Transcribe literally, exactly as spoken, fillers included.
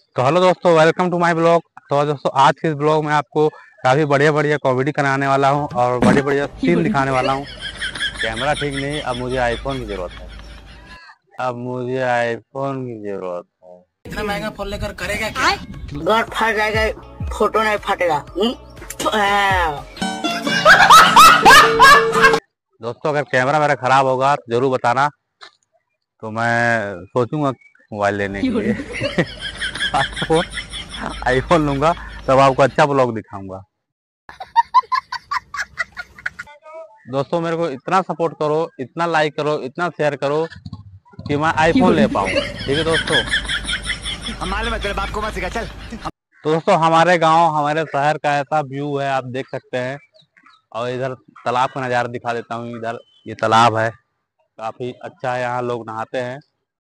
तो हेलो दोस्तों, welcome to my blog. तो दोस्तों, आज के इस ब्लॉग में आपको काफ़ी बढ़िया बढ़िया कॉमेडी कराने वाला हूं और बढ़िया बढ़िया सीन दिखाने वाला हूं। कैमरा ठीक नहीं, अब मुझे आईफोन की जरूरत है। अब मुझे आईफोन की जरूरत है। इतना महंगा फोन लेकर करेगा क्या? घर फट जाएगा, फोटो नहीं फटेगा। दोस्तों, अगर कैमरा मेरा खराब होगा तो जरूर बताना, तो मैं सोचूंगा मोबाइल लेने के लिए। आईफोन आईफोन लूंगा तब आपको अच्छा ब्लॉग दिखाऊंगा। दोस्तों, मेरे को इतना सपोर्ट करो, इतना लाइक करो, इतना शेयर करो कि मैं आईफोन ले पाऊँ। ठीक है दोस्तों। हम मालूम है तेरे बाप को मत सिखा, चल। तो दोस्तों, हमारे गांव हमारे शहर का ऐसा व्यू है, आप देख सकते हैं। और इधर तालाब का नज़ारा दिखा देता हूँ। इधर ये तालाब है, काफ़ी अच्छा है, यहाँ लोग नहाते हैं।